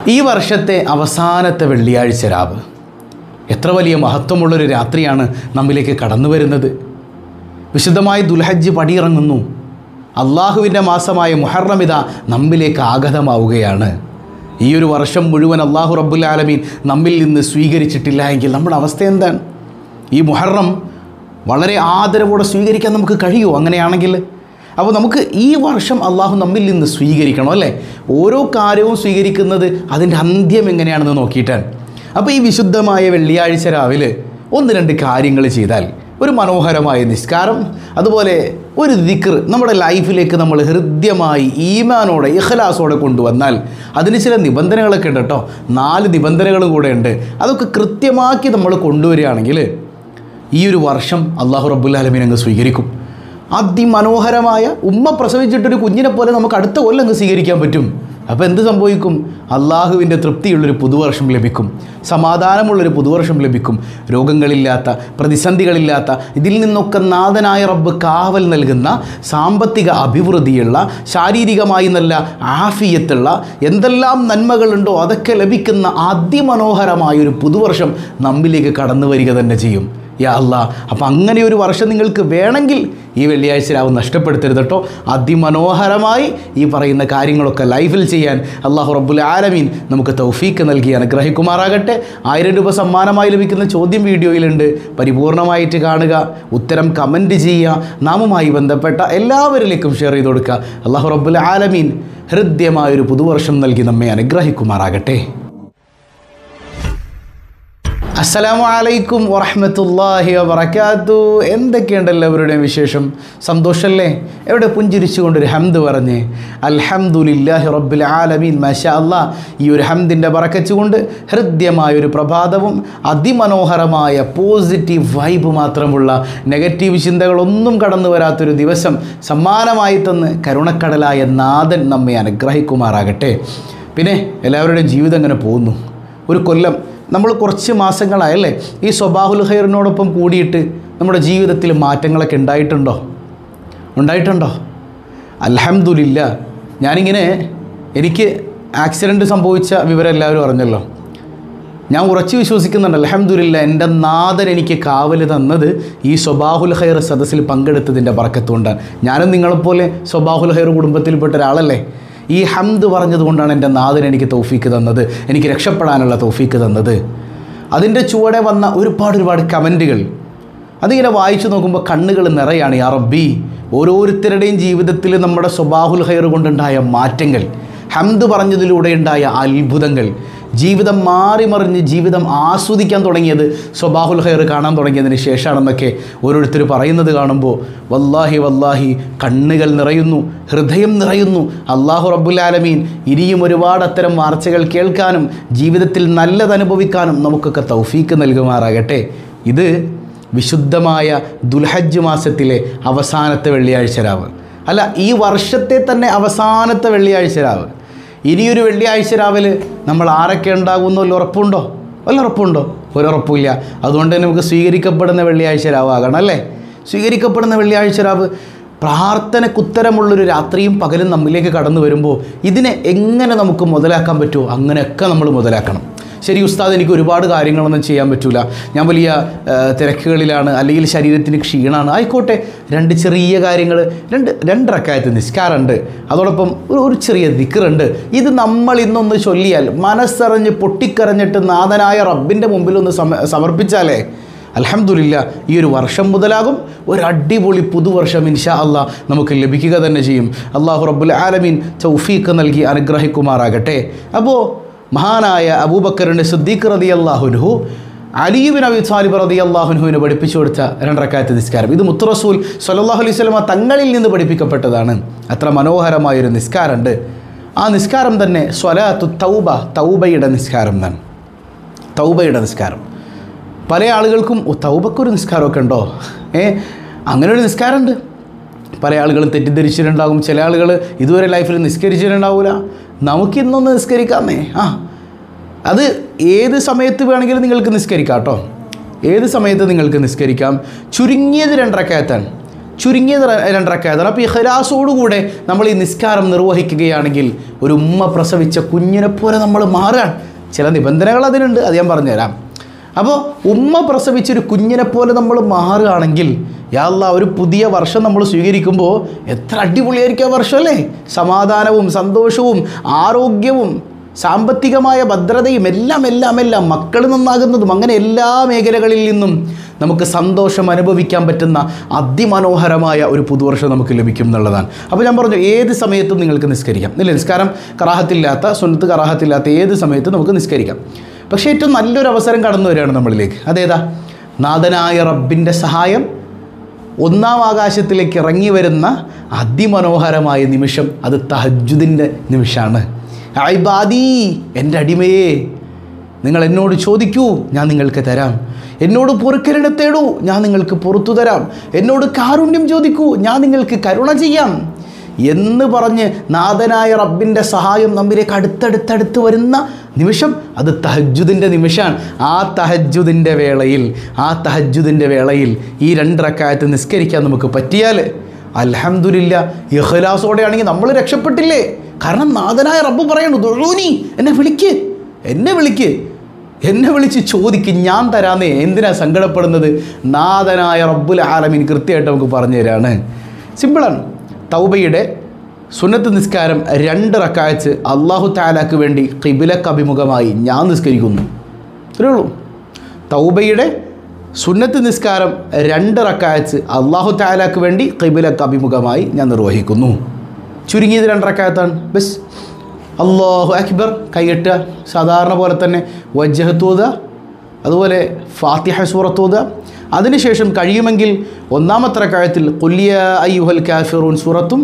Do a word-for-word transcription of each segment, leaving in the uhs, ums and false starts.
ഈ വർഷത്തെ അവസാനത്തെ വെള്ളിയാഴ്ച രാവ് എത്ര വലിയ മഹത്വമുള്ളൊരു രാത്രിയാണ് നമ്മിലേക്ക് കടന്നു വരുന്നത്. വിശുദ്ധമായ ദുൽഹജ്ജ് പടിയിറങ്ങുന്നു. അള്ളാഹുവിൻ്റെ മാസമായ മുഹറം ഇതാ നമ്മിലേക്ക് ആഗതമാവുകയാണ്. ഈ ഒരു വർഷം മുഴുവൻ അള്ളാഹു റബ്ബുൽ ആലമീൻ നമ്മിൽ നിന്ന് സ്വീകരിച്ചിട്ടില്ല എങ്കിൽ നമ്മുടെ അവസ്ഥ എന്താണ്? ഈ മുഹറം വളരെ ആദരവോടെ സ്വീകരിക്കാൻ നമുക്ക് കഴിയുമോ? അങ്ങനെയാണെങ്കിൽ അപ്പോൾ നമുക്ക് ഈ വർഷം അള്ളാഹു നമ്മിൽ നിന്ന് സ്വീകരിക്കണം അല്ലേ? ഓരോ കാര്യവും സ്വീകരിക്കുന്നത് അതിൻ്റെ അന്ത്യം എങ്ങനെയാണെന്ന് നോക്കിയിട്ടാണ്. അപ്പോൾ ഈ വിശുദ്ധമായ വെള്ളിയാഴ്ച രാവിലെ ഒന്ന് രണ്ട് കാര്യങ്ങൾ ചെയ്താൽ, ഒരു മനോഹരമായ നിസ്കാരം, അതുപോലെ ഒരു ദിക്ർ നമ്മുടെ ലൈഫിലേക്ക് നമ്മൾ ഹൃദ്യമായി ഈമാനോടെ ഇഖ്ലാസോടെ കൊണ്ടുവന്നാൽ, അതിന് ചില നിബന്ധനകളൊക്കെ ഉണ്ട് കേട്ടോ. നാല് നിബന്ധനകളും കൂടെ ഉണ്ട്. അതൊക്കെ കൃത്യമാക്കി നമ്മൾ കൊണ്ടുവരികയാണെങ്കിൽ ഈ ഒരു വർഷം അള്ളാഹു റബ്ബുൽ ആലമീൻ അങ്ങ് സ്വീകരിക്കും. അതിമനോഹരമായ ഉമ്മ പ്രസവിച്ചിട്ടൊരു കുഞ്ഞിനെ പോലെ നമുക്ക് അടുത്ത കൊല്ലം അങ്ങ് സ്വീകരിക്കാൻ പറ്റും. അപ്പോൾ എന്ത് സംഭവിക്കും? അള്ളാഹുവിൻ്റെ തൃപ്തിയുള്ളൊരു പുതുവർഷം ലഭിക്കും, സമാധാനമുള്ളൊരു പുതുവർഷം ലഭിക്കും, രോഗങ്ങളില്ലാത്ത, പ്രതിസന്ധികളില്ലാത്ത, ഇതിൽ നിന്നൊക്കെ നാഥനായ റബ്ബ് കാവൽ നൽകുന്ന, സാമ്പത്തിക അഭിവൃദ്ധിയുള്ള, ശാരീരികമായി നല്ല ആഫിയത്തുള്ള, എന്തെല്ലാം നന്മകളുണ്ടോ അതൊക്കെ ലഭിക്കുന്ന അതിമനോഹരമായൊരു പുതുവർഷം നമ്മിലേക്ക് കടന്നു വരിക തന്നെ ചെയ്യും. യാ അല്ലാഹ്, അപ്പോൾ അങ്ങനെ ഒരു വർഷം നിങ്ങൾക്ക് വേണമെങ്കിൽ ഈ വെള്ളിയാഴ്ച രാവ് നഷ്ടപ്പെടുത്തരുത് കേട്ടോ. അതിമനോഹരമായി ഈ പറയുന്ന കാര്യങ്ങളൊക്കെ ലൈഫിൽ ചെയ്യാൻ അള്ളാഹു റബ്ബുൽ ആലമീൻ നമുക്ക് തൗഫീക്ക് നൽകി അനുഗ്രഹിക്കുമാറാകട്ടെ. ആയിരം രൂപ സമ്മാനമായി ലഭിക്കുന്ന ചോദ്യം വീഡിയോയിലുണ്ട്, പരിപൂർണമായിട്ട് കാണുക, ഉത്തരം കമൻറ്റ് ചെയ്യുക, നാമുമായി ബന്ധപ്പെട്ട എല്ലാവരിലേക്കും ഷെയർ ചെയ്ത് കൊടുക്കുക. അള്ളാഹു റബ്ബുൽ ആലമീൻ ഹൃദ്യമായൊരു പുതുവർഷം നൽകി നമ്മെ അനുഗ്രഹിക്കുമാറാകട്ടെ. അസ്സലാമു അലൈക്കും വറഹ്മത്തുള്ളാഹി വബറകാതുഹു. എന്തൊക്കെയുണ്ട് എല്ലാവരുടെയും വിശേഷം? സന്തോഷമല്ലേ? എവിടെ പുഞ്ചിരിച്ചുകൊണ്ടൊരു ഹംദ് പറഞ്ഞ് അൽഹംദുലില്ലാഹി റബ്ബിൽ ആലമീൻ. മാഷാ അല്ലാഹ്. ഈ ഒരു ഹംദിൻ്റെ ബറക്കത്ത് കൊണ്ട് ഹൃദ്യമായൊരു പ്രഭാതവും അതിമനോഹരമായ പോസിറ്റീവ് വൈബ് മാത്രമുള്ള നെഗറ്റീവ് ചിന്തകളൊന്നും കടന്നു വരാത്തൊരു ദിവസം സമ്മാനമായി തന്ന് കരുണക്കടലായ നാഥൻ നമ്മെ അനുഗ്രഹിക്കുമാറാകട്ടെ. പിന്നെ എല്ലാവരുടെയും ജീവിതം എങ്ങനെ പോകുന്നു? ഒരു കൊല്ലം നമ്മൾ കുറച്ച് മാസങ്ങളായല്ലേ ഈ സ്വബാഹുൽ ഖൈറിനോടൊപ്പം കൂടിയിട്ട് നമ്മുടെ ജീവിതത്തിൽ മാറ്റങ്ങളൊക്കെ ഉണ്ടായിട്ടുണ്ടോ? ഉണ്ടായിട്ടുണ്ടോ? അൽഹംദുലില്ലാ. ഞാനിങ്ങനെ എനിക്ക് ആക്സിഡൻറ്റ് സംഭവിച്ച വിവരം എല്ലാവരും അറിഞ്ഞല്ലോ. ഞാൻ ഉറച്ചു വിശ്വസിക്കുന്നുണ്ട് അൽഹംദുലില്ലാ, എൻ്റെ നാഥൻ എനിക്ക് കാവൽ തന്നത് ഈ സ്വബാഹുൽ ഖൈർ സദസ്സിൽ പങ്കെടുത്തതിൻ്റെ ബറക്കത്തുകൊണ്ടാണ്. ഞാനും നിങ്ങളെപ്പോലെ സ്വബാഹുൽ ഖൈർ കുടുംബത്തിൽപ്പെട്ട ഒരാളല്ലേ. ഈ ഹംദ് പറഞ്ഞതുകൊണ്ടാണ് എൻ്റെ നാഥൻ എനിക്ക് തൗഫീക്ക് തന്നത്, എനിക്ക് രക്ഷപ്പെടാനുള്ള തൗഫീക്ക് തന്നത്. അതിൻ്റെ ചുവടെ വന്ന ഒരുപാട് ഒരുപാട് കമൻറ്റുകൾ അതിങ്ങനെ വായിച്ചു നോക്കുമ്പോൾ കണ്ണുകൾ നിറയാണ്. യാ റബ്ബി, ഓരോരുത്തരുടെയും ജീവിതത്തിൽ നമ്മുടെ സ്വബാഹുൽ ഖൈർ കൊണ്ടുണ്ടായ മാറ്റങ്ങൾ, ഹംദ് പറഞ്ഞതിലൂടെ ഉണ്ടായ അത്ഭുതങ്ങൾ, ജീവിതം മാറി മറിഞ്ഞ് ജീവിതം ആസ്വദിക്കാൻ തുടങ്ങിയത് സ്വബാഹുൽ ഖൈർ കാണാൻ തുടങ്ങിയതിന് ശേഷമാണെന്നൊക്കെ ഓരോരുത്തർ പറയുന്നത് കാണുമ്പോൾ വല്ലാഹി വല്ലാഹി കണ്ണുകൾ നിറയുന്നു, ഹൃദയം നിറയുന്നു. അള്ളാഹു റബ്ബുൽ ആലമീൻ ഇനിയും ഒരുപാട് അത്തരം വാർത്തകൾ കേൾക്കാനും ജീവിതത്തിൽ നല്ലത് അനുഭവിക്കാനും നമുക്കൊക്കെ തൗഫീക്ക് നൽകുമാറാകട്ടെ. ഇത് വിശുദ്ധമായ ദുൽഹജ്ജ് മാസത്തിലെ അവസാനത്തെ വെള്ളിയാഴ്ച രാവ്, അല്ല ഈ വർഷത്തെ തന്നെ അവസാനത്തെ വെള്ളിയാഴ്ച രാവ്. ഇനിയൊരു വെള്ളിയാഴ്ച രാവിലെ നമ്മൾ ആരൊക്കെ ഉണ്ടാകുമെന്ന് വല്ല ഉറപ്പുണ്ടോ? വല്ല ഉറപ്പുണ്ടോ? ഒരുറപ്പുമില്ല. അതുകൊണ്ട് തന്നെ നമുക്ക് സ്വീകരിക്കപ്പെടുന്ന വെള്ളിയാഴ്ച രാവാകണം അല്ലേ? സ്വീകരിക്കപ്പെടുന്ന വെള്ളിയാഴ്ച രാവ് പ്രാർത്ഥനക്കുത്തരമുള്ളൊരു രാത്രിയും പകലും നമ്മിലേക്ക് കടന്നു വരുമ്പോൾ ഇതിനെ എങ്ങനെ നമുക്ക് മുതലാക്കാൻ പറ്റുമോ അങ്ങനെയൊക്കെ നമ്മൾ മുതലാക്കണം. ശരി ഉസ്താദ്, എനിക്ക് ഒരുപാട് കാര്യങ്ങളൊന്നും ചെയ്യാൻ പറ്റില്ല, ഞാൻ വലിയ തിരക്കുകളിലാണ്, അല്ലെങ്കിൽ ശരീരത്തിന് ക്ഷീണമാണ്. ആയിക്കോട്ടെ, രണ്ട് ചെറിയ കാര്യങ്ങൾ, രണ്ട് രണ്ട് റക്അത്ത് നിസ്കാരമുണ്ട്, അതോടൊപ്പം ഒരു ഒരു ചെറിയ ദിക്റുണ്ട്. ഇത് നമ്മൾ ഇന്നൊന്ന് ചൊല്ലിയാൽ മനസ്സറിഞ്ഞ് പൊട്ടിക്കരഞ്ഞിട്ട് നാഥനായ റബ്ബിൻ്റെ മുമ്പിലൊന്ന് സമ സമർപ്പിച്ചാലേ അൽഹംദുലില്ലാ ഈ ഒരു വർഷം മുതലാകും ഒരു അടിപൊളി പുതുവർഷം ഇൻഷാ അല്ലാഹ് നമുക്ക് ലഭിക്കുക തന്നെ ചെയ്യും. അല്ലാഹു റബ്ബുൽ ആലമീൻ തൗഫീഖ് നൽകി അനുഗ്രഹിക്കുമാറാകട്ടെ. അപ്പോൾ മഹാനായ അബൂബക്കറിൻ്റെ സിദ്ദീഖ് റളിയല്ലാഹു അൻഹു അലി ഇബ്നു അബീ ത്വാലിബ് റളിയല്ലാഹു അൻഹുവിനെ പഠിപ്പിച്ചു കൊടുത്ത രണ്ട് റക്അത്ത് നിസ്കാരം, ഇത് മുത്ത് റസൂൽ സ്വല്ലല്ലാഹു അലൈഹി വസല്ലമ തങ്ങളിൽ നിന്ന് പഠിപ്പിക്കപ്പെട്ടതാണ്. അത്ര മനോഹരമായൊരു നിസ്കാരമുണ്ട്. ആ നിസ്കാരം തന്നെ സ്വലാത്തു തൗബ, തൗബയുടെ നിസ്കാരം എന്നാണ്. തൗബയുടെ നിസ്കാരം. പല ആളുകൾക്കും തൗബക്കൊരു നിസ്കാരമൊക്കെ ഉണ്ടോ? ഏ അങ്ങനെ ഒരു നിസ്കാരമുണ്ട്. പല ആളുകളും തെറ്റിദ്ധരിച്ചിട്ടുണ്ടാകും. ചില ആളുകൾ ഇതുവരെ ലൈഫിൽ നിസ്കരിച്ചിട്ടുണ്ടാവില്ല. നമുക്കിന്നൊന്ന് നിസ്കരിക്കാമെന്നേ. ആ അത് ഏത് സമയത്ത് വേണമെങ്കിലും നിങ്ങൾക്ക് നിസ്കരിക്കാം കേട്ടോ. ഏത് സമയത്ത് നിങ്ങൾക്ക് നിസ്കരിക്കാം. ചുരുങ്ങിയത് രണ്ട് റക്അത്താണ്. ചുരുങ്ങിയത് രണ്ടരക്കായതാണ്. അപ്പോൾ ഇഖ്ലാസോടുകൂടെ നമ്മൾ ഈ നിസ്കാരം നിർവഹിക്കുകയാണെങ്കിൽ ഒരു ഉമ്മ പ്രസവിച്ച കുഞ്ഞിനെ പോലെ നമ്മൾ മാറുകയാണ്. ചില നിബന്ധനകൾ അതിനുണ്ട്, അത് ഞാൻ പറഞ്ഞുതരാം. അപ്പോൾ ഉമ്മ പ്രസവിച്ചൊരു കുഞ്ഞിനെ പോലെ നമ്മൾ മാറുകയാണെങ്കിൽ യാ അല്ലാഹ് ഒരു പുതിയ വർഷം നമ്മൾ സ്വീകരിക്കുമ്പോൾ എത്ര അടിപൊളിയായിരിക്കും ആ വർഷം അല്ലേ? സമാധാനവും സന്തോഷവും ആരോഗ്യവും സാമ്പത്തികമായ ഭദ്രതയും എല്ലാം എല്ലാം എല്ലാം മക്കൾ നന്നാകുന്നതും അങ്ങനെ എല്ലാ മേഖലകളിൽ നിന്നും നമുക്ക് സന്തോഷം അനുഭവിക്കാൻ പറ്റുന്ന അതിമനോഹരമായ ഒരു പുതുവർഷം നമുക്ക് ലഭിക്കും എന്നുള്ളതാണ്. അപ്പോൾ ഞാൻ പറഞ്ഞു ഏത് സമയത്തും നിങ്ങൾക്ക് നിസ്കരിക്കാം ഇല്ല. നിസ്കാരം കറാഹത്തില്ലാത്ത സുന്നത്ത് കറാഹത്തില്ലാത്ത ഏത് സമയത്തും നമുക്ക് നിസ്കരിക്കാം. പക്ഷേ ഏറ്റവും നല്ലൊരു അവസരം കടന്നു വരികയാണ് നമ്മളിലേക്ക്. അതേതാ? നാഥനായ റബ്ബിൻ്റെ സഹായം ഒന്നാം ആകാശത്തിലേക്ക് ഇറങ്ങി വരുന്ന അതിമനോഹരമായ നിമിഷം അത് തഹജ്ജുദിൻ്റെ നിമിഷമാണ്. ഇബാദി, എൻ്റെ അടിമയെ, നിങ്ങൾ എന്നോട് ചോദിക്കൂ, ഞാൻ നിങ്ങൾക്ക് തരാം. എന്നോട് പൊറുക്കലിനെ തേടൂ, ഞാൻ നിങ്ങൾക്ക് പുറത്തു തരാം. എന്നോട് കാരുണ്യം ചോദിക്കൂ, ഞാൻ നിങ്ങൾക്ക് കരുണ ചെയ്യാം എന്ന് പറഞ്ഞ് നാഥനായ റബ്ബിൻ്റെ സഹായം നമ്മിലേക്ക് അടുത്തടുത്തടുത്ത് വരുന്ന നിമിഷം അത് തഹജ്ജുദിൻ്റെ നിമിഷമാണ്. ആ തഹജ്ജുദിൻ്റെ വേളയിൽ ആ തഹജ്ജുദിൻ്റെ വേളയിൽ ഈ രണ്ട് റക്അത്ത് നിസ്കരിക്കാൻ നമുക്ക് പറ്റിയാൽ അൽഹംദുലില്ലാ, ഇഖ്ലാസോടെയാണെങ്കിൽ നമ്മൾ രക്ഷപ്പെട്ടില്ലേ. കാരണം നാഥനായ റബ്ബ് പറയുന്നു, ദുഊനി, എന്നെ വിളിക്ക്, എന്നെ വിളിക്ക്, എന്നെ വിളിച്ച് ചോദിക്ക്, ഞാൻ തരാന്നേ. എന്തിനാ സങ്കടപ്പെടുന്നത്? നാഥനായ റബ്ബുൽ ആലമീൻ കൃത്യമായിട്ട് നമുക്ക് പറഞ്ഞു തരാണ്. സിമ്പിളാണ്. തൗബയുടെ സുന്നത്ത് നിസ്കാരം രണ്ട് റക്അത്ത് അല്ലാഹു തആലക്ക് വേണ്ടി ഖിബ്ലക്ക് അഭിമുഖമായി ഞാൻ നിസ്കരിക്കുന്നു. ഇത്രയേ ഉള്ളൂ. തൗബയുടെ സുന്നത്ത് നിസ്കാരം രണ്ട് റക്അത്ത് അല്ലാഹു തആലക്ക് വേണ്ടി ഖിബ്ലക്ക് അഭിമുഖമായി ഞാൻ നിർവഹിക്കുന്നു. ചുരുങ്ങിയത് രണ്ട് റക്അത്താണ്. ബസ് അല്ലാഹു അക്ബർ കൈയ്യട്ടുക, സാധാരണ പോലെ തന്നെ വജ്ഹത്ത് ഓതുക, അതുപോലെ ഫാത്തിഹ സൂറത്ത് ഓതുക. അതിനുശേഷം കഴിയുമെങ്കിൽ ഒന്നാമത്തെ റക്അത്തിൽ ഖുൽ യാ അയ്യുഹൽ കാഫിറൂൻ സൂറത്തും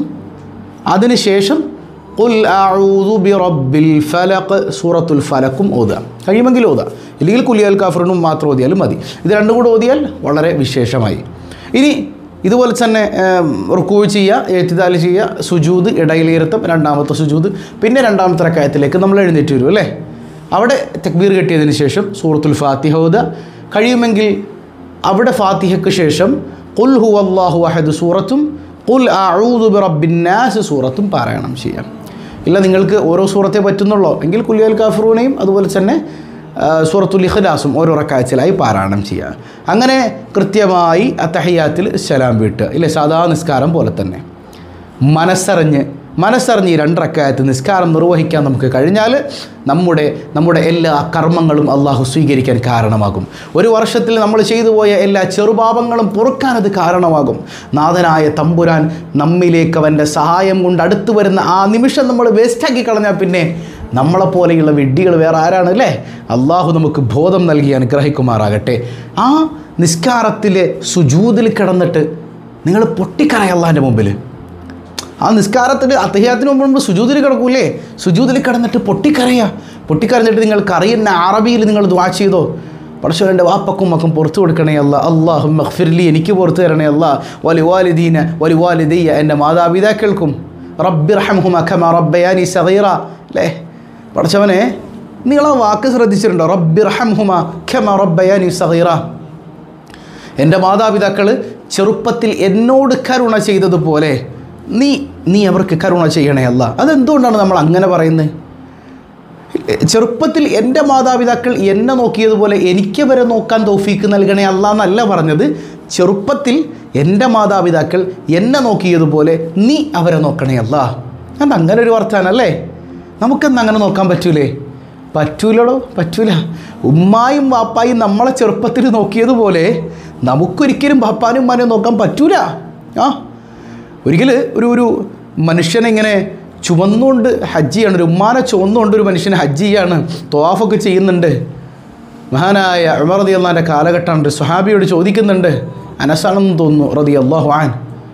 അതിനുശേഷം ഖുൽ അഊദു ബിറബ്ബിൽ ഫലഖ് സൂറത്തുൽ ഫലഖും ഓതുക. കഴിയുമെങ്കിൽ ഓതുക, ഇല്ലെങ്കിൽ ഖുൽ യാൽ കാഫിറൂനും മാത്രം ഓതിയാലും മതി. ഇത് രണ്ടും കൂടെ ഓതിയാൽ വളരെ വിശേഷമായി. ഇനി ഇതുപോലെ തന്നെ റുക്കൂ ചെയ്യുക, ഇഅ്തിദാൽ ചെയ്യുക, സുജൂദ് ഇടയിലിരുത്തം, രണ്ടാമത്തെ സുജൂദ്, പിന്നെ രണ്ടാമത്തെ റക്അത്തിലേക്ക് നമ്മൾ എഴുന്നേറ്റ് വരും അല്ലേ. അവിടെ തക്ബീർ കെട്ടിയതിന് ശേഷം സൂറത്തുൽ ഫാത്തിഹ ഓതുക. കഴിയുമെങ്കിൽ അവിടെ ഫാത്തിഹയ്ക്ക് ശേഷം ഖുൽ ഹുവല്ലാഹു അഹദ് സൂറത്തും ഖുൽ അഊദു ബിറബ്ബിൻ നാസ് സൂറത്തും പാരായണം ചെയ്യാം. ഇല്ല നിങ്ങൾക്ക് ഓരോ സൂറത്തെ പറ്റുന്നുള്ളൂ എങ്കിൽ ഖുൽ യാൽ കാഫിറൂനയും അതുപോലെ തന്നെ സൂറത്തുൽ ഇഖ്ലാസും ഓരോ റക്അത്തിലായി പാരായണം ചെയ്യുക. അങ്ങനെ കൃത്യമായി അത്തഹിയാത്തിൽ സലാം വീട്ടുക ഇല്ലേ, സാധാ നിസ്കാരം പോലെ തന്നെ മനസ്സറിഞ്ഞ് മനസ്സറിഞ്ഞ് ഈ രണ്ട് റക്അത്ത് നിസ്കാരം നിർവഹിക്കാൻ നമുക്ക് കഴിഞ്ഞാൽ നമ്മുടെ നമ്മുടെ എല്ലാ കർമ്മങ്ങളും അള്ളാഹു സ്വീകരിക്കാൻ കാരണമാകും. ഒരു വർഷത്തിൽ നമ്മൾ ചെയ്തു പോയ എല്ലാ ചെറുപാപങ്ങളും പൊറുക്കാനത് കാരണമാകും. നാഥനായ തമ്പുരാൻ നമ്മിലേക്ക് അവൻ്റെ സഹായം കൊണ്ട് അടുത്തു വരുന്ന ആ നിമിഷം നമ്മൾ വേസ്റ്റാക്കി കളഞ്ഞാൽ പിന്നെ നമ്മളെപ്പോലെയുള്ള വിഡ്ഢികൾ വേറെ ആരാണ് അല്ലേ. അള്ളാഹു നമുക്ക് ബോധം നൽകി അനുഗ്രഹിക്കുമാറാകട്ടെ. ആ നിസ്കാരത്തിലെ സുജൂദിൽ കിടന്നിട്ട് നിങ്ങൾ പൊട്ടിക്കറയ അള്ളാഹിൻ്റെ മുമ്പിൽ. ആ നിസ്കാരത്തിൽ അത്തഹിയാത്തിന് മുമ്പ് നമ്മൾ സുജൂദിൽ കിടക്കൂലേ, സുജൂദിൽ കിടന്നിട്ട് പൊട്ടിക്കരയുക. പൊട്ടിക്കരഞ്ഞിട്ട് നിങ്ങൾക്ക് അറിയുന്ന അറബിയിൽ നിങ്ങൾ ദുആ ചെയ്തോ, പടച്ചോൻ എൻ്റെ വാപ്പക്കും മക്കും പുറത്തു കൊടുക്കണേ അല്ല, അല്ലാഹുമ്മ ഗ്ഫിർലി, എനിക്ക് പുറത്തു തരണേ അല്ല, വലി വാലിദീന വലി വാലിദയ്യ, എൻ്റെ മാതാപിതാക്കൾക്കും, റബ്ബിർഹംഹുമാ കമാ റബ്ബയാനി സഗീറ അല്ലേ. പടച്ചവനെ നിങ്ങളാ വാക്ക് ശ്രദ്ധിച്ചിട്ടുണ്ടോ? റബ്ബിർഹംഹുമാ കമാ റബ്ബയാനി സഗീറ. എൻ്റെ മാതാപിതാക്കൾ ചെറുപ്പത്തിൽ എന്നോട് കരുണ ചെയ്തതുപോലെ നീ നീ അവർക്ക് കരുണ ചെയ്യണേ അല്ല. അതെന്തുകൊണ്ടാണ് നമ്മൾ അങ്ങനെ പറയുന്നത്? ചെറുപ്പത്തിൽ എൻ്റെ മാതാപിതാക്കൾ എന്നെ നോക്കിയതുപോലെ എനിക്ക് വരെ നോക്കാൻ തൗഫീക്ക് നൽകണേ അല്ല എന്നല്ല പറഞ്ഞത്. ചെറുപ്പത്തിൽ എൻ്റെ മാതാപിതാക്കൾ എന്നെ നോക്കിയതുപോലെ നീ അവരെ നോക്കണേ അല്ല. അത് അങ്ങനെ ഒരു വർത്താനല്ലേ. നമുക്കെന്ന് അങ്ങനെ നോക്കാൻ പറ്റൂലേ? പറ്റൂലടോ, പറ്റൂല. ഉമ്മായും ബാപ്പായും നമ്മളെ ചെറുപ്പത്തിൽ നോക്കിയതുപോലെ നമുക്കൊരിക്കലും ബാപ്പാനും ഉമ്മാനെയും നോക്കാൻ പറ്റൂല. ആ ഒരിക്കൽ ഒരു ഒരു മനുഷ്യനെങ്ങനെ ചുമന്നുകൊണ്ട് ഹജ്ജ് ചെയ്യാണ്, ഒരു ഉമ്മാനെ ചുമന്നുകൊണ്ട് ഒരു മനുഷ്യനെ ഹജ്ജ് ചെയ്യാണ്, ത്വാഫൊക്കെ ചെയ്യുന്നുണ്ട്. മഹാനായ ഉമർ റളിയല്ലാഹുവിൻ്റെ കാലഘട്ടമുണ്ട്. സ്വഹാബിയോട് ചോദിക്കുന്നുണ്ട്, അനസാണെന്ന് തോന്നുന്നു റളിയല്ലാഹു അൻഹു,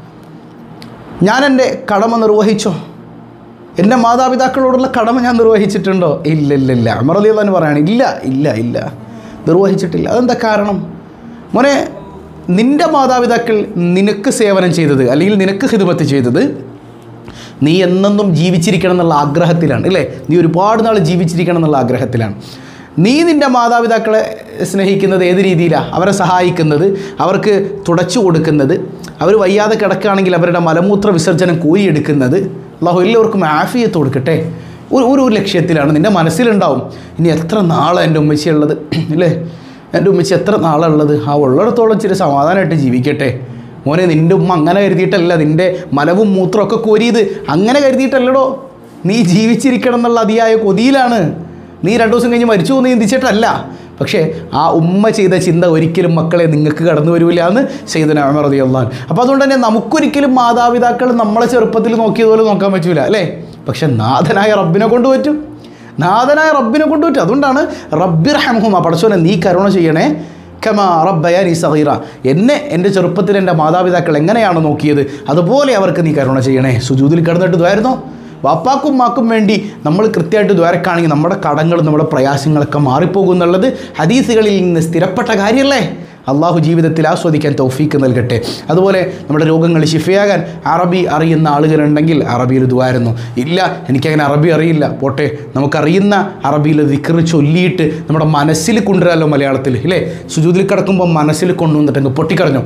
ഞാൻ എൻ്റെ കടമ നിർവഹിച്ചോ? എൻ്റെ മാതാപിതാക്കളോടുള്ള കടമ ഞാൻ നിർവഹിച്ചിട്ടുണ്ടോ? ഇല്ല ഇല്ല ഇല്ല. ഉമർ റളിയല്ലാഹു അൻഹു പറയാണ്, ഇല്ല ഇല്ല ഇല്ല നിർവഹിച്ചിട്ടില്ല. അതെന്താ കാരണം? മോനെ, നിൻ്റെ മാതാപിതാക്കൾ നിനക്ക് സേവനം ചെയ്തത് അല്ലെങ്കിൽ നിനക്ക് ഖിദ്മത്ത് ചെയ്തത് നീ എന്നെന്നും ജീവിച്ചിരിക്കണം എന്നുള്ള ആഗ്രഹത്തിലാണ് അല്ലേ. നീ ഒരുപാട് നാൾ ജീവിച്ചിരിക്കണം എന്നുള്ള ആഗ്രഹത്തിലാണ്. നീ നിൻ്റെ മാതാപിതാക്കളെ സ്നേഹിക്കുന്നത് ഏത് രീതിയിലാണ്? അവരെ സഹായിക്കുന്നത്, അവർക്ക് തുടച്ചു കൊടുക്കുന്നത്, അവർ വയ്യാതെ കിടക്കുകയാണെങ്കിൽ അവരുടെ മലമൂത്ര വിസർജനം കോരിയെടുക്കുന്നത്. അള്ളാഹു എല്ലാവർക്കും ആഫിയത്ത് കൊടുക്കട്ടെ. ഒരു ഒരു ലക്ഷ്യത്തിലാണ്, നിൻ്റെ മനസ്സിലുണ്ടാവും ഇനി എത്ര നാളെ എൻ്റെ ഉമ്മച്ചി ഉള്ളത് അല്ലേ, എൻ്റെ ഉമ്മച്ചി എത്ര നാളുള്ളത്, ആ ഉള്ളിടത്തോളം ഇച്ചിരി സമാധാനമായിട്ട് ജീവിക്കട്ടെ. മോനെ, നിൻ്റെ ഉമ്മ അങ്ങനെ കരുതിയിട്ടല്ല, നിൻ്റെ മലവും മൂത്രമൊക്കെ കോരിയത് അങ്ങനെ കരുതിയിട്ടല്ലടോ. നീ ജീവിച്ചിരിക്കണം എന്നുള്ള അതിയായ കൊതിയിലാണ്. നീ രണ്ടു ദിവസം കഴിഞ്ഞ് മരിച്ചു എന്ന് ചിന്തിച്ചിട്ടല്ല. പക്ഷേ ആ ഉമ്മ ചെയ്ത ചിന്ത ഒരിക്കലും മക്കളെ നിങ്ങൾക്ക് കടന്നു വരില്ല എന്ന് സയ്യിദുനാ ഉമർ റളിയല്ലാഹു അൻഹു. അപ്പോൾ അതുകൊണ്ട് തന്നെ നമുക്കൊരിക്കലും മാതാപിതാക്കൾ നമ്മളെ ചെറുപ്പത്തിൽ നോക്കിയതുപോലെ നോക്കാൻ പറ്റില്ല അല്ലേ. പക്ഷെ നാഥനായ റബ്ബിനെ കൊണ്ട് പറ്റും, നാഥനായ റബ്ബിനെ കൊണ്ട് പറ്റും. അതുകൊണ്ടാണ് റബ്ബിർഹംഹുമാ, പടച്ചോനെ നീ കരുണ ചെയ്യണേ, കമാ റബ്ബയാനി സഗീറ, എന്നെ എൻ്റെ ചെറുപ്പത്തിൽ എൻ്റെ മാതാപിതാക്കൾ എങ്ങനെയാണ് നോക്കിയത് അതുപോലെ അവർക്ക് നീ കരുണ ചെയ്യണേ. സുജൂദിൽ കിടന്നിട്ട് ദ്വാരുന്നോ? വാപ്പാക്കും മാക്കും വേണ്ടി നമ്മൾ കൃത്യമായിട്ട് ദ്വാരക്കാണെങ്കിൽ നമ്മുടെ കടങ്ങൾ നമ്മുടെ പ്രയാസങ്ങളൊക്കെ മാറിപ്പോകും എന്നുള്ളത് ഹദീസുകളിൽ നിന്ന് സ്ഥിരപ്പെട്ട കാര്യമല്ലേ. അള്ളാഹു ജീവിതത്തിൽ ആസ്വദിക്കാൻ തൗഫീക്ക് നൽകട്ടെ. അതുപോലെ നമ്മുടെ രോഗങ്ങൾ ശിഫയാകാൻ അറബി അറിയുന്ന ആളുകളുണ്ടെങ്കിൽ അറബിയിൽ ദുആയിരുന്നു. ഇല്ല എനിക്കങ്ങനെ അറബി അറിയില്ല, പോട്ടെ, നമുക്കറിയുന്ന അറബിയിൽ ദിക്ർ ചൊല്ലിയിട്ട് നമ്മുടെ മനസ്സിൽ കൊണ്ടുവരാമല്ലോ മലയാളത്തിൽ ഇല്ലേ. സുജൂദിൽ കിടക്കുമ്പോൾ മനസ്സിൽ കൊണ്ടുവന്നിട്ടങ്ങ് പൊട്ടിക്കറിഞ്ഞു.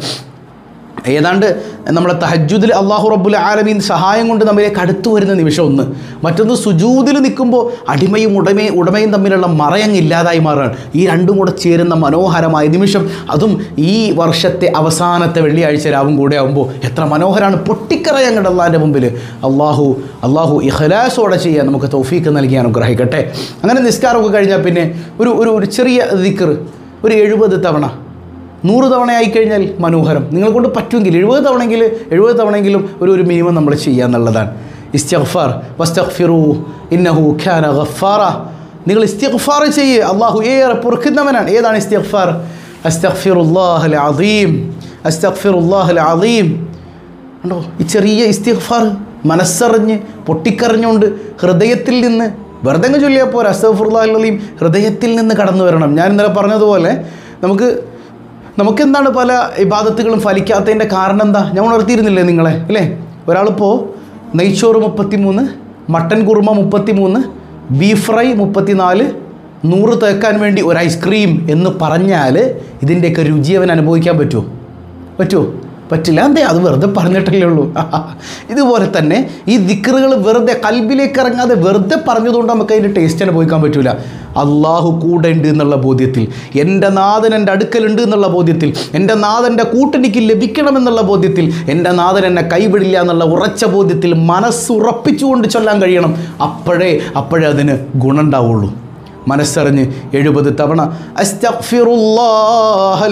ഏതാണ്ട് നമ്മളെ തഹജ്ജുദിൽ അള്ളാഹു റബ്ബുൽ ആലമീൻ സഹായം കൊണ്ട് നമ്മിലേക്ക് അടുത്തു വരുന്ന നിമിഷം ഒന്ന്. മറ്റൊന്ന് സുജൂദിൽ നിൽക്കുമ്പോൾ അടിമയും ഉടമയും ഉടമയും തമ്മിലുള്ള മറയങ്ങ് ഇല്ലാതായി മാറുകയാണ്. ഈ രണ്ടും കൂടെ ചേരുന്ന മനോഹരമായ നിമിഷം, അതും ഈ വർഷത്തെ അവസാനത്തെ വെള്ളിയാഴ്ച രാവും കൂടെ ആകുമ്പോൾ എത്ര മനോഹരമാണ്. പൊട്ടിക്കറയങ്ങട് അള്ളാഹിൻ്റെ മുമ്പിൽ. അള്ളാഹു അള്ളാഹു ഇഖ്ലാസോടെ ചെയ്യാൻ നമുക്ക് തൗഫീക്ക് നൽകി അനുഗ്രഹിക്കട്ടെ. അങ്ങനെ നിസ്കാരമൊക്കെ കഴിഞ്ഞാൽ പിന്നെ ഒരു ഒരു ഒരു ചെറിയ ദിക്ർ ഒരു എഴുപത് തവണ നൂറ് തവണ ആയിക്കഴിഞ്ഞാൽ മനോഹരം. നിങ്ങളെ കൊണ്ട് പറ്റുമെങ്കിൽ എഴുപത് തവണയെങ്കിൽ എഴുപത് തവണയെങ്കിലും ഒരു ഒരു മിനിമം നമ്മൾ ചെയ്യുക എന്നുള്ളതാണ്. ഇസ്തിഗ്ഫാർ വസ്തഗ്ഫിറൂ ഇന്നഹു കാന ഗഫാറ. നിങ്ങൾ ഇസ്തിഗ്ഫാർ ചെയ്യുക, അള്ളാഹു ഏറെ പൊറുക്കുന്നവനാണ്. ഏതാണ് ഇസ്തിഗ്ഫാർ? അസ്തഗ്ഫിറുല്ലാഹൽ അദീം, അസ്തഗ്ഫിറുല്ലാഹൽ അദീം. കണ്ടോ, ഈ ചെറിയ ഇസ്തിഗ്ഫാർ മനസ്സറിഞ്ഞ് പൊട്ടിക്കറിഞ്ഞുകൊണ്ട് ഹൃദയത്തിൽ നിന്ന് വെറുതെ ചൊല്ലിയാൽ പോരാ. അസ്തഗ്ഫിറുല്ലാഹൽ അദീം ഹൃദയത്തിൽ നിന്ന് കടന്നു വരണം. ഞാൻ ഇന്നലെ പറഞ്ഞതുപോലെ നമുക്ക് നമുക്കെന്താണ് പല ഇബാദത്തുകളും ഫലിക്കാത്തതിൻ്റെ കാരണം എന്താ? ഞാൻ ഉണർത്തിയിരുന്നില്ലേ നിങ്ങളെ അല്ലേ? ഒരാളിപ്പോൾ നെയ്ച്ചോറ് മുപ്പത്തി മൂന്ന്, മട്ടൻ കുറുമ മുപ്പത്തി മൂന്ന്, ബീഫ് ഫ്രൈ മുപ്പത്തി നാല്, നൂറ് തേക്കാൻ വേണ്ടി ഒരു ഐസ്ക്രീം എന്ന് പറഞ്ഞാൽ ഇതിൻ്റെയൊക്കെ രുചി അവൻ അനുഭവിക്കാൻ പറ്റുമോ? പറ്റുമോ? പറ്റില്ല. എന്തേ? അത് വെറുതെ പറഞ്ഞിട്ടല്ലേ ഉള്ളൂ. ഇതുപോലെ തന്നെ ഈ ദിക്റുകൾ വെറുതെ കൽബിലേക്ക് ഇറങ്ങാതെ വെറുതെ പറഞ്ഞതുകൊണ്ട് നമുക്ക് അതിൻ്റെ ടേസ്റ്റ് അനുഭവിക്കാൻ പറ്റില്ല. അള്ളാഹു കൂടെ ഉണ്ട് എന്നുള്ള ബോധ്യത്തിൽ, എൻ്റെ നാഥൻ എൻ്റെ അടുക്കലുണ്ട് എന്നുള്ള ബോധ്യത്തിൽ, എൻ്റെ നാഥൻ്റെ കൂട്ടെനിക്ക് ലഭിക്കണമെന്നുള്ള ബോധ്യത്തിൽ, എൻ്റെ നാഥൻ എന്നെ കൈവിടില്ല എന്നുള്ള ഉറച്ച ബോധ്യത്തിൽ മനസ്സുറപ്പിച്ചുകൊണ്ട് ചൊല്ലാൻ കഴിയണം. അപ്പോഴേ അപ്പോഴേ അതിന് ഗുണം ഉണ്ടാവുള്ളൂ. മനസ്സറിഞ്ഞ് എഴുപത് തവണ അസ്തഗ്ഫിറുല്ലാഹൽ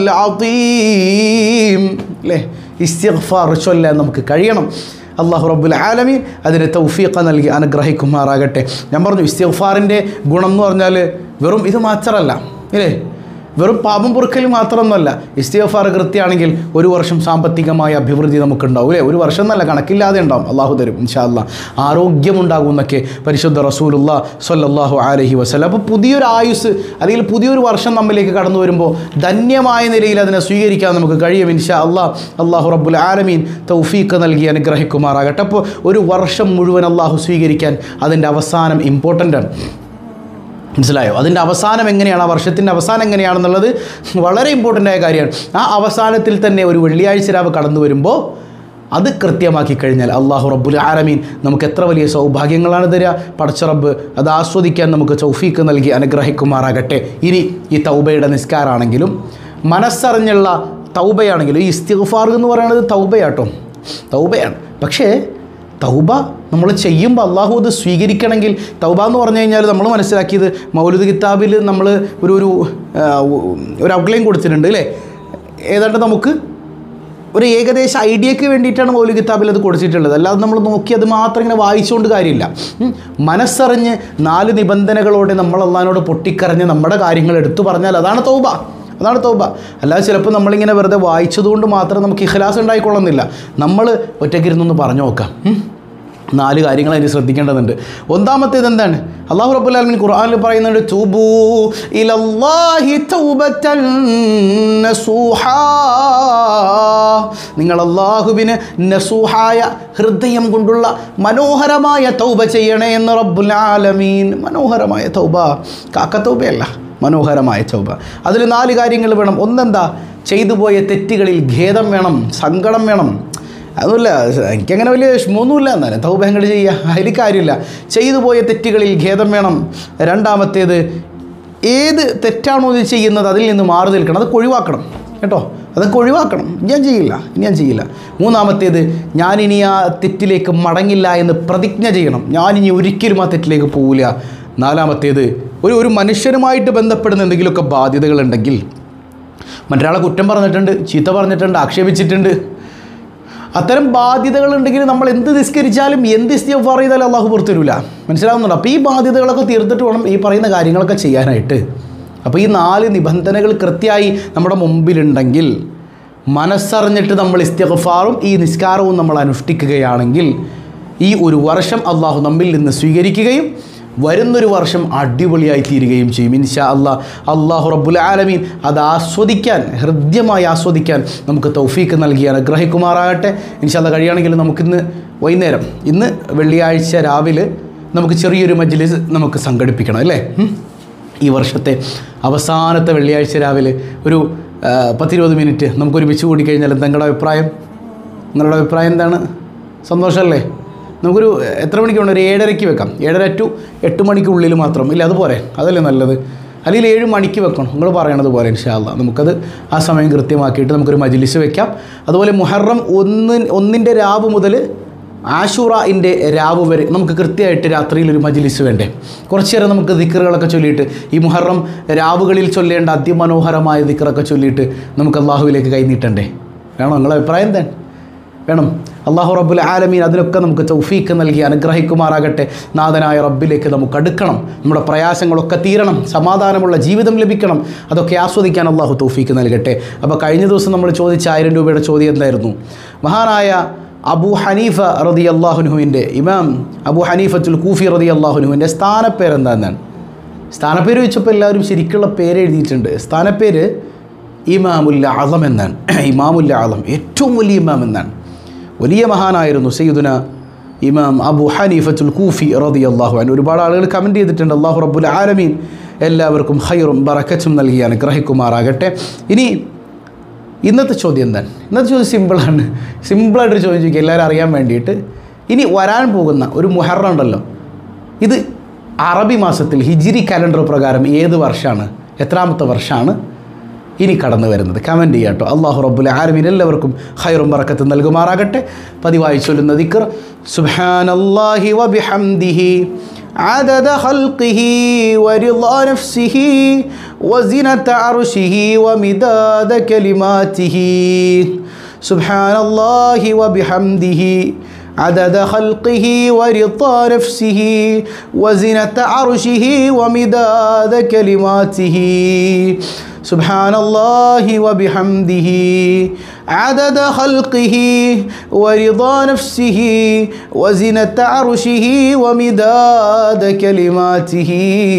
അദീം അല്ലേ ഇസ്തിഗ്ഫാർ ചൊല്ലാൻ നമുക്ക് കഴിയണം. അല്ലാഹു റബ്ബുൽ ആലമീൻ അതിന് തൗഫീഖ് നൽകി അനുഗ്രഹിക്കുമാറാകട്ടെ. ഞാൻ പറഞ്ഞു ഇസ്തിഗ്ഫാറിൻ്റെ ഗുണം എന്ന് പറഞ്ഞാൽ വെറും ഇത് മാത്രമല്ല ഇല്ലേ, വെറും പാപം പൊറുക്കൽ മാത്രമൊന്നുമല്ല. ഇസ്തിഗ്ഫാർ കൃത്യമാണെങ്കിൽ ഒരു വർഷം സാമ്പത്തികമായ അഭിവൃദ്ധി നമുക്കുണ്ടാവും അല്ലേ. ഒരു വർഷം എന്നല്ല, കണക്കില്ലാതെ ഉണ്ടാവും. അള്ളാഹു തരും ഇൻഷാ അല്ലാഹ്. ആരോഗ്യമുണ്ടാകും എന്നൊക്കെ പരിശുദ്ധ റസൂലുള്ളാഹി സ്വല്ലല്ലാഹു അലൈഹി വസല്ലം. അപ്പോൾ പുതിയൊരു ആയുസ് അല്ലെങ്കിൽ പുതിയൊരു വർഷം നമ്മിലേക്ക് കടന്നു വരുമ്പോൾ ധന്യമായ നിലയിൽ അതിനെ സ്വീകരിക്കാൻ നമുക്ക് കഴിയും ഇൻഷാ അല്ലാഹ്. അല്ലാഹു റബ്ബുൽ ആലമീൻ തൗഫീഖ് നൽകി അനുഗ്രഹിക്കുമാറാകട്ടെ. അപ്പോൾ ഒരു വർഷം മുഴുവൻ അള്ളാഹു സ്വീകരിക്കാൻ അതിൻ്റെ അവസാനം ഇമ്പോർട്ടൻ്റ് ആണ്. മനസ്സിലായോ? അതിൻ്റെ അവസാനം എങ്ങനെയാണ്, ആ വർഷത്തിൻ്റെ അവസാനം എങ്ങനെയാണെന്നുള്ളത് വളരെ ഇമ്പോർട്ടൻ്റ് ആയ കാര്യമാണ്. ആ അവസാനത്തിൽ തന്നെ ഒരു വെള്ളിയാഴ്ച രാവ് കടന്നു വരുമ്പോൾ അത് കൃത്യമാക്കി കഴിഞ്ഞാൽ അല്ലാഹു റബ്ബുൽ ആലമീൻ നമുക്ക് എത്ര വലിയ സൗഭാഗ്യങ്ങളാണ് തരിക. പടച്ച റബ്ബ് അത് ആസ്വദിക്കാൻ നമുക്ക് തൗഫീഖ് നൽകി അനുഗ്രഹിക്കുമാറാകട്ടെ. ഇനി ഈ തൗബയുടെ നിസ്കാരമാണെങ്കിലും മനസ്സറിഞ്ഞുള്ള തൗബയാണെങ്കിലും ഈ ഇസ്തിഗ്ഫാർ എന്ന് പറയുന്നത് തൗബയാട്ടോ, തൗബയാണ്. പക്ഷേ തൗബ നമ്മൾ ചെയ്യുമ്പോൾ അള്ളാഹു അത് സ്വീകരിക്കണമെങ്കിൽ തൗബ എന്ന് പറഞ്ഞു കഴിഞ്ഞാൽ നമ്മൾ മനസ്സിലാക്കിയത് മൗലിദ് കിതാബിൽ നമ്മൾ ഒരു ഒരു ഒരു ഔട്ട്ലൈൻ കൊടുത്തിട്ടുണ്ട് അല്ലേ. ഏതാണ്ട് നമുക്ക് ഒരു ഏകദേശ ഐഡിയക്ക് വേണ്ടിയിട്ടാണ് മൗലിദ് കിതാബിൽ അത് കൊടുത്തിട്ടുള്ളത്. അല്ലാതെ നമ്മൾ നോക്കി അത് മാത്രം ഇങ്ങനെ വായിച്ചുകൊണ്ട് കാര്യമില്ല. മനസ്സറിഞ്ഞ് നാല് നിബന്ധനകളോടെ നമ്മൾ അള്ളാഹിനോട് പൊട്ടിക്കറിഞ്ഞ് നമ്മുടെ കാര്യങ്ങൾ എടുത്തു പറഞ്ഞാൽ അതാണ് തൗബ, അതാണ് തൗബ. അല്ലാതെ ചിലപ്പോൾ നമ്മളിങ്ങനെ വെറുതെ വായിച്ചതുകൊണ്ട് മാത്രം നമുക്ക് ഇഖ്ലാസ് ഉണ്ടായിക്കൊള്ളുന്നില്ല. നമ്മൾ ഒറ്റയ്ക്കിരുന്നൊന്ന് പറഞ്ഞു നോക്കാം. നാല് കാര്യങ്ങൾ അതിന് ശ്രദ്ധിക്കേണ്ടതുണ്ട്. ഒന്നാമത്തേത് എന്താണ്? അല്ലാഹു റബ്ബുൽ ആലമീൻ ഖുർആനിൽ പറയുന്നുണ്ട്, തൂബൂ ഇലല്ലാഹി തൗബതൻ നസൂഹാ. നിങ്ങൾ അല്ലാഹുവിന് നസൂഹായ ഹൃദയം കൊണ്ടുള്ള മനോഹരമായ തൗബ ചെയ്യണേ എന്ന് റബ്ബുൽ ആലമീൻ. മനോഹരമായ തൗബ, കാക്ക തൗബയല്ല, മനോഹരമായ തൗബ. അതിൽ നാല് കാര്യങ്ങൾ വേണം. ഒന്നെന്താ? ചെയ്തു പോയ തെറ്റുകളിൽ ഖേദം വേണം, സങ്കടം വേണം. അതുമില്ല, എനിക്കങ്ങനെ വലിയ വിഷമമൊന്നുമില്ല. എന്നാലും തൗബ അങ്ങോട്ട് ചെയ്യുക, അതിൽ കാര്യമില്ല. ചെയ്തു പോയ തെറ്റുകളിൽ ഖേദം വേണം. രണ്ടാമത്തേത്, ഏത് തെറ്റാണോ ഇത് ചെയ്യുന്നത് അതിൽ നിന്ന് മാറി നിൽക്കണം, അതൊക്കെ ഒഴിവാക്കണം കേട്ടോ, അതൊക്കെ ഒഴിവാക്കണം. ഞാൻ ചെയ്യില്ല, ഞാൻ ചെയ്യില്ല. മൂന്നാമത്തേത്, ഞാനിനി ആ തെറ്റിലേക്ക് മടങ്ങില്ല എന്ന് പ്രതിജ്ഞ ചെയ്യണം. ഞാനിനി ഒരിക്കലും ആ തെറ്റിലേക്ക് പോവില്ല. നാലാമത്തേത്, ഒരു ഒരു മനുഷ്യനുമായിട്ട് ബന്ധപ്പെടുന്ന എന്തെങ്കിലുമൊക്കെ ബാധ്യതകളുണ്ടെങ്കിൽ, മറ്റൊരാളെ കുറ്റം പറഞ്ഞിട്ടുണ്ട്, ചീത്ത പറഞ്ഞിട്ടുണ്ട്, ആക്ഷേപിച്ചിട്ടുണ്ട്, അത്തരം ബാധ്യതകളുണ്ടെങ്കിൽ നമ്മൾ എന്ത് നിസ്കരിച്ചാലും എന്ത് ഇസ്തിഗ്ഫാർ ചെയ്താലും അള്ളാഹു പുറത്തു തരില്ല. മനസ്സിലാവുന്നുണ്ടോ? അപ്പോൾ ഈ ബാധ്യതകളൊക്കെ തീർത്തിട്ട് വേണം ഈ പറയുന്ന കാര്യങ്ങളൊക്കെ ചെയ്യാനായിട്ട്. അപ്പോൾ ഈ നാല് നിബന്ധനകൾ കൃത്യമായി നമ്മുടെ മുമ്പിലുണ്ടെങ്കിൽ, മനസ്സറിഞ്ഞിട്ട് നമ്മൾ ഇസ്തിഗ്ഫാറും ഈ നിസ്കാരവും നമ്മൾ അനുഷ്ഠിക്കുകയാണെങ്കിൽ, ഈ ഒരു വർഷം അള്ളാഹു നമ്മിൽ നിന്ന് സ്വീകരിക്കുകയും വരുന്നൊരു വർഷം അടിപൊളിയായി തീരുകയും ചെയ്യും ഇൻഷാ അല്ലാഹ്. അള്ളാഹു റബ്ബുൽ ആലമീൻ അത് ആസ്വദിക്കാൻ, ഹൃദ്യമായി ആസ്വദിക്കാൻ നമുക്ക് തൗഫീക്ക് നൽകി അനുഗ്രഹിക്കുമാറാകട്ടെ. ഇൻഷാ അല്ലാഹ് കഴിയുകയാണെങ്കിൽ നമുക്കിന്ന് വൈകുന്നേരം, ഇന്ന് വെള്ളിയാഴ്ച രാവിലെ നമുക്ക് ചെറിയൊരു മജ്ലിസ് നമുക്ക് സംഘടിപ്പിക്കണം അല്ലേ? ഈ വർഷത്തെ അവസാനത്തെ വെള്ളിയാഴ്ച രാവിലെ ഒരു പത്തിരുപത് മിനിറ്റ് നമുക്കൊരുമിച്ച് കൂടിക്കഴിഞ്ഞാൽ നിങ്ങളുടെ അഭിപ്രായം നിങ്ങളുടെ അഭിപ്രായം എന്താണ്? സന്തോഷമല്ലേ? നമുക്കൊരു എത്ര മണിക്ക് വേണം? ഒരു ഏഴരയ്ക്ക് വെക്കാം. ഏഴര ടു എട്ട് മണിക്കുള്ളിൽ മാത്രം. ഇല്ല, അതുപോലെ, അതല്ലേ നല്ലത്? അല്ലെങ്കിൽ ഏഴ് മണിക്ക് വെക്കണം, നിങ്ങൾ പറയണത് പോലെ. ഇൻഷാ അല്ലാഹ് നമുക്കത് ആ സമയം കൃത്യമാക്കിയിട്ട് നമുക്കൊരു മജ്ലിസ് വെക്കാം. അതുപോലെ മുഹറം ഒന്ന് ഒന്നിൻ്റെ രാവ് മുതൽ ആശുറയിൻ്റെ രാവ് വരെ നമുക്ക് കൃത്യമായിട്ട് രാത്രിയിലൊരു മജ്ലിസ് വേണ്ടേ? കുറച്ച് നേരം നമുക്ക് ദിക്റുകളൊക്കെ ചൊല്ലിയിട്ട്, ഈ മുഹറം രാവുകളിൽ ചൊല്ലേണ്ട അതിമനോഹരമായ ദിക്റൊക്കെ ചൊല്ലിയിട്ട് നമുക്ക് അള്ളാഹുവിലേക്ക് കൈനീട്ടണ്ടേ? വേണോ? നിങ്ങളുടെ അഭിപ്രായം തന്നെ വേണം. അള്ളാഹു റബ്ബുൽ ആലമീൻ അതിനൊക്കെ നമുക്ക് തൗഫീക്ക് നൽകി അനുഗ്രഹിക്കുമാറാകട്ടെ. നാഥനായ റബ്ബിലേക്ക് നമുക്ക് അടുക്കണം, നമ്മുടെ പ്രയാസങ്ങളൊക്കെ തീരണം, സമാധാനമുള്ള ജീവിതം ലഭിക്കണം, അതൊക്കെ ആസ്വദിക്കാൻ അള്ളാഹു തൗഫീക്ക് നൽകട്ടെ. അപ്പോൾ കഴിഞ്ഞ ദിവസം നമ്മൾ ചോദിച്ച ആയിരം രൂപയുടെ ചോദ്യം എന്തായിരുന്നു? മഹാനായ അബൂ ഹനീഫ റളിയല്ലാഹുവിൻ്റെ, ഇമാം അബൂ ഹനീഫത്തുൽ കൂഫി റളിയല്ലാഹുവിൻ്റെ സ്ഥാനപ്പേരെന്താണെന്നാണ്. സ്ഥാനപ്പേര് വെച്ചപ്പോൾ എല്ലാവരും ശരിക്കുള്ള പേര് എഴുതിയിട്ടുണ്ട്. സ്ഥാനപ്പേര് ഇമാമുൽ ആസം എന്നാണ്. ഇമാമുൽ ആസം, ഏറ്റവും വലിയ ഇമാം എന്നാണ്. വലിയ മഹാനായിരുന്നു സയ്യിദുന ഇമാം അബൂ ഹനീഫത്തുൽ കൂഫി റളിയല്ലാഹു അൻഹു. ഒരുപാട് ആളുകൾ കമൻറ്റ് ചെയ്തിട്ടുണ്ട്. അല്ലാഹു റബ്ബുൽ ആലമീൻ എല്ലാവർക്കും ഖൈറും ബറക്കത്തും നൽകി അനുഗ്രഹിക്കുമാറാകട്ടെ. ഇനി ഇന്നത്തെ ചോദ്യം എന്താണ്? ഇന്നത്തെ ചോദ്യം സിമ്പിളാണ്. സിമ്പിളായിട്ടൊരു ചോദ്യം ചോദിക്കുക, എല്ലാവരും അറിയാൻ വേണ്ടിയിട്ട്. ഇനി വരാൻ പോകുന്ന ഒരു മുഹറം ഉണ്ടല്ലോ, ഇത് അറബി മാസത്തിൽ ഹിജ്രി കലണ്ടർ പ്രകാരം ഏത് വർഷമാണ്, എത്രാമത്തെ വർഷമാണ് ഇനി കടന്നു വരുന്നത്? കമൻറ്റ് ചെയ്യാം കേട്ടോ. അല്ലാഹു റബ്ബുൽ ആലമീൻ എല്ലാവർക്കും ഖൈറും ബറക്കത്തും നൽകുമാറാകട്ടെ. പതിവായി ചൊല്ലുന്ന ദിക്ർ സുബ്ഹാനല്ലാഹി വബിഹംദിഹി عدد خلقه ورضا نفسه وزنة عرشه ومداد كلماته. سبحان الله وبحمده عدد خلقه ورضا نفسه وزنة عرشه ومداد كلماته. سبحان الله وبحمده عدد خلقه ورضا نفسه وزنة عرشه ومداد كلماته.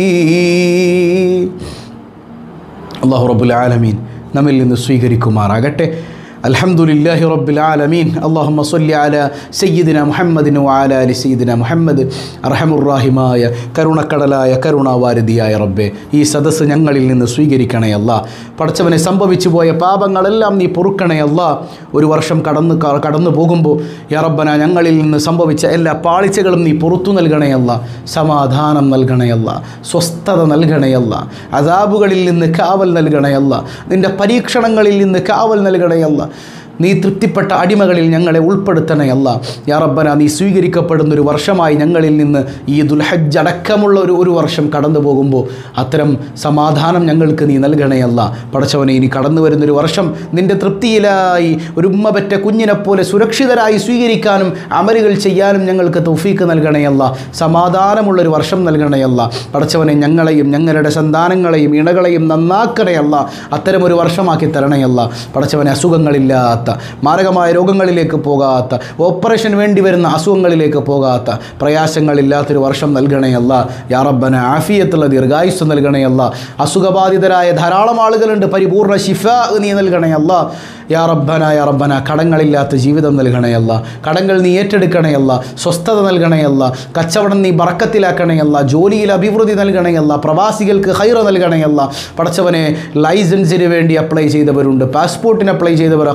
الله رب العالمين നമ്മിൽ നിന്ന് സ്വീകരിക്കുമാറാകട്ടെ. അൽഹംദുലില്ലാഹി റബ്ബിൽ ആലമീൻ. അല്ലാഹുമ്മ സ്വല്ലി അലാ സയ്യിദിന മുഹമ്മദിൻ വഅലാ ആലി സയ്യിദിന മുഹമ്മദ്. അർഹമുർ റഹീമായ കരുണക്കടലായ കരുണാവാരിധിയായ റബ്ബേ, ഈ സദസ്സ് ഞങ്ങളിൽ നിന്ന് സ്വീകരിക്കണേ അല്ലാ. പടച്ചവനെ, സംഭവിച്ചു പോയ പാപങ്ങളെല്ലാം നീ പൊറുക്കണേ അല്ലാ. ഒരു വർഷം കടന്നു കടന്നു പോകുമ്പോൾ യാ റബ്ബന ഞങ്ങളിൽ നിന്ന് സംഭവിച്ച എല്ലാ പാളിച്ചകളും നീ പുറത്തു നൽകണേ അല്ലാ. സമാധാനം നൽകണേ അല്ലാ. സ്വസ്ഥത നൽകണേ അല്ലാ. അദാബുകളിൽ നിന്ന് കാവൽ നൽകണേ അല്ലാ. നിൻ്റെ പരീക്ഷണങ്ങളിൽ നിന്ന് കാവൽ നൽകണേ അല്ലാ. നീ തൃപ്തിപ്പെട്ട അടിമകളിൽ ഞങ്ങളെ ഉൾപ്പെടുത്തണേ അല്ലാ. യാ റബ്ബന, നീ സ്വീകരിക്കപ്പെടുന്നൊരു വർഷമായി ഞങ്ങളിൽ നിന്ന് ഈ ദുൽഹജ്ജ് അടക്കമുള്ള ഒരു ഒരു വർഷം കടന്നു പോകുമ്പോൾ അത്തരം സമാധാനം ഞങ്ങൾക്ക് നീ നൽകണേ അല്ലാ. പടച്ചവനെ, ഇനി കടന്നു വരുന്നൊരു വർഷം നിൻ്റെ തൃപ്തിയിലായി ഒരു ഉമ്മ പെറ്റ കുഞ്ഞിനെപ്പോലെ സുരക്ഷിതരായി സ്വീകരിക്കാനും അമലുകൾ ചെയ്യാനും ഞങ്ങൾക്ക് തൗഫീക്ക് നൽകണേ അല്ലാ. സമാധാനമുള്ളൊരു വർഷം നൽകണേ അല്ലാ. പടച്ചവനെ, ഞങ്ങളെയും ഞങ്ങളുടെ സന്താനങ്ങളെയും ഇണകളെയും നന്നാക്കണേ അല്ലാ. അത്തരമൊരു വർഷമാക്കി തരണേ അല്ലാ. പടച്ചവനെ, അസുഖങ്ങളില്ലാത്ത, മാരകമായ രോഗങ്ങളിലേക്ക് പോകാത്ത, ഓപ്പറേഷൻ വേണ്ടി വരുന്ന അസുഖങ്ങളിലേക്ക് പോകാത്ത, പ്രയാസങ്ങളില്ലാത്തൊരു വർഷം നൽകണേ അല്ലാ. യാ റബ്ബന, ആഫിയത്തുള്ള ദീർഘായുസ്സ് നൽകണേ അല്ലാ. അസുഖബാധിതരായ ധാരാളം ആളുകളുണ്ട്, പരിപൂർണ്ണ ശിഫാ നീ നൽകണേ അല്ലാ. യാ റബ്ബന യാ റബ്ബന, കടങ്ങളില്ലാത്ത ജീവിതം നൽകണേ അല്ലാ. കടങ്ങൾ നീ ഏറ്റെടുക്കണേ അല്ലാ. സ്വസ്ഥത നൽകണേ അല്ലാ. കച്ചവടം നീ ബറക്കത്തിലാക്കണേ അല്ലാ. ജോലിയിൽ അഭിവൃദ്ധി നൽകണേ അല്ലാ. പ്രവാസികൾക്ക് ഖൈർ നൽകണേ അല്ലാ. പടച്ചവനെ, ലൈസൻസിന് വേണ്ടി അപ്ലൈ ചെയ്തവരുണ്ട്, പാസ്പോർട്ടിന് അപ്ലൈ ചെയ്തവർ, അഖാമക്ക്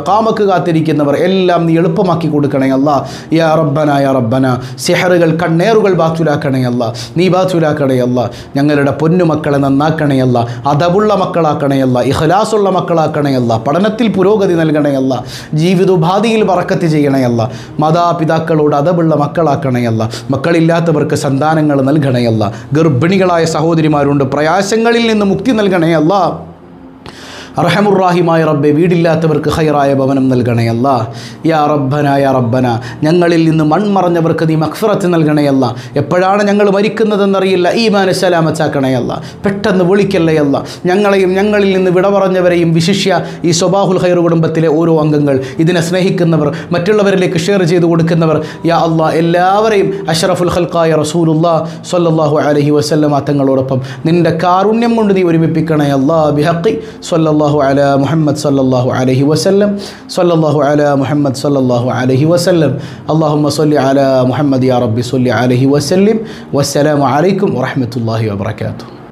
കണക്ക് കാത്തിരിക്കുന്നവർ എല്ലാം നീ എളുപ്പമാക്കി കൊടുക്കണേ അല്ലാ. യാ റബ്ബന യാ റബ്ബന, സിഹറുകൾ കണ്ണേറുകൾ ബാത്തുലാക്കണേ അല്ലാ, നീ ബാത്തുലാക്കണേ അല്ലാ. ഞങ്ങളുടെ പൊന്നുമക്കളെ നന്നാക്കണേ അല്ലാ, അതവുള്ള മക്കളാക്കണേ അല്ലാ, ഇഖ്ലാസുള്ള മക്കളാക്കണേ അല്ലാ, പഠനത്തിൽ പുരോഗതി നൽകണേ അല്ലാ, ജീവിതോപാധിയിൽ ബറക്കത്ത് ചെയ്യണേ അല്ലാ, മാതാപിതാക്കളോട് അതവുള്ള മക്കളാക്കണേ അല്ലാ, മക്കളില്ലാത്തവർക്ക് സന്താനങ്ങൾ നൽകണേ അല്ലാ, ഗർഭിണികളായ സഹോദരിമാരുണ്ട്, പ്രയാസങ്ങളിൽ നിന്ന് മുക്തി നൽകണേ അല്ലാ. അർഹമുറാഹിമായ റബ്ബെ, വീടില്ലാത്തവർക്ക് ഖൈറായ ഭവനം നൽകണേ അല്ലാ. യാ റബ്ബന യാ റബ്ബന, ഞങ്ങളിൽ നിന്ന് മൺമറഞ്ഞവർക്ക് നീ മഗ്ഫിറത്ത് നൽകണേ അല്ലാ. എപ്പോഴാണ് ഞങ്ങൾ മരിക്കുന്നതെന്നറിയില്ല, ഈമാന് സലാമത്താക്കണേ അല്ലാ. പെട്ടെന്ന് വിളിക്കല്ലേ അല്ലാ. ഞങ്ങളെയും ഞങ്ങളിൽ നിന്ന് വിട പറഞ്ഞവരെയും വിശിഷ്യ ഈ സ്വബാഹുൽ ഖൈർ കുടുംബത്തിലെ ഓരോ അംഗങ്ങൾ, ഇതിനെ സ്നേഹിക്കുന്നവർ, മറ്റുള്ളവരിലേക്ക് ഷെയർ ചെയ്ത് കൊടുക്കുന്നവർ, യാ അല്ലാ എല്ലാവരെയും അഷ്റഫുൽ ഖൽഖായ റസൂലുള്ളാഹ് സ്വല്ലല്ലാഹു അലൈഹി വസല്ലമ തങ്ങളോടൊപ്പം നിൻ്റെ കാരുണ്യം കൊണ്ട് നീ ഒരുമിപ്പിക്കണേ അല്ലാ. ബിഹഖി സ്വല്ലല്ലാഹു على محمد صلى الله عليه وسلم صلى الله على محمد صلى الله عليه وسلم اللهم صل على محمد يا رب صل عليه وسلم والسلام عليكم ورحمة الله وبركاته.